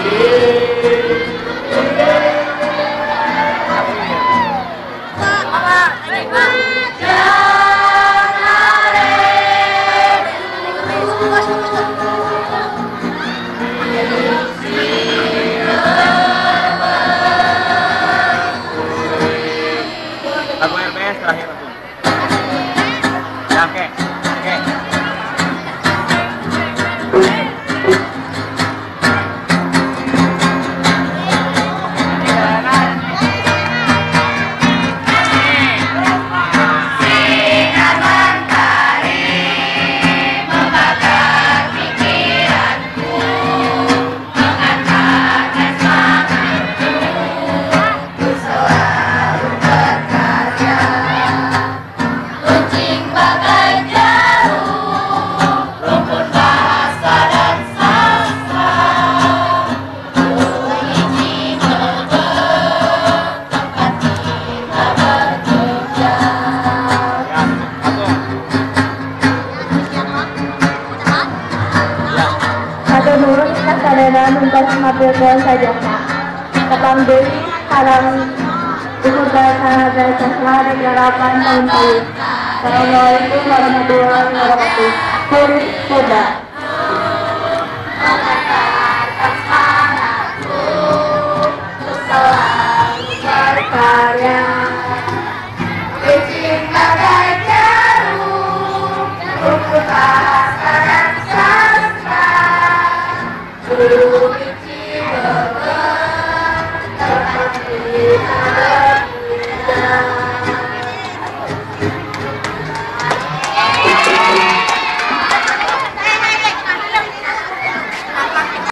Lagu RBS terakhir lagu. Ya, oke. Untuk mengambilkan saja Ketang Dewi sekarang dikurban dari sesla di garapan tahun tahun. Assalamualaikum warahmatullahi wabarakatuh. Tulis kuda. Berkarya izin bagai jarum untuk pasaran sastra. Di Cibeber, tempat kita